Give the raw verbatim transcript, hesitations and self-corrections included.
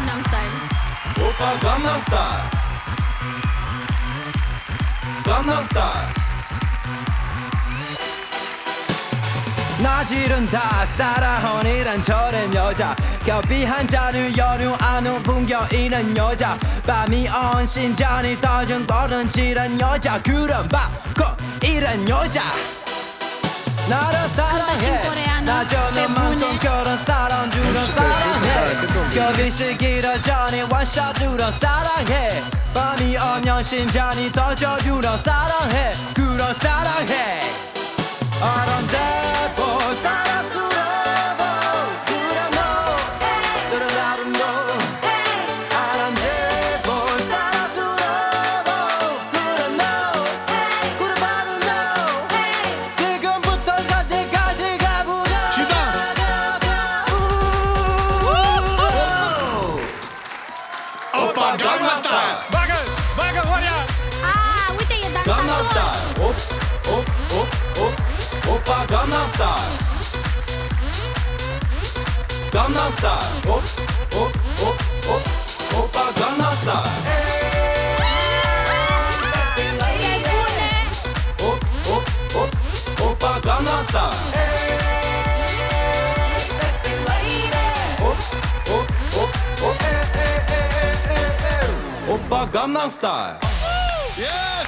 Gangnam Style. 오빠 Gangnam Style. Gangnam Style. 나 지른다 사랑하는 저런 여자 커피 한 잔을 연유하는 풍경이는 여자 밤이 온 심장이 터진 버릇질한 여자 그런 바꿔 이런 여자 나를 사랑해 나 저녁만큼 그런 사랑 주는 사랑해 거기서 길어져니 원샷 주는 사랑해 밤이 오면 심장이 터져 주는 사랑해 그런 사랑해 아름다워 사랑스러워 그래 너 그래 나도 너 아름다워 사랑스러워 그래 너 그래 나도 너 지금부터 갈 때까지 가보자 오빠 Gangnam Style. Bagus, bagus Waria. Ah, uite, e Gangnam dansator. Style op op op op 오빠 Gangnam Style Gangnam Style op op op op 오빠 Gangnam Style E-ai bune. op op op 오빠 Gangnam Style op op op op 오빠 Gangnam Style Yeah.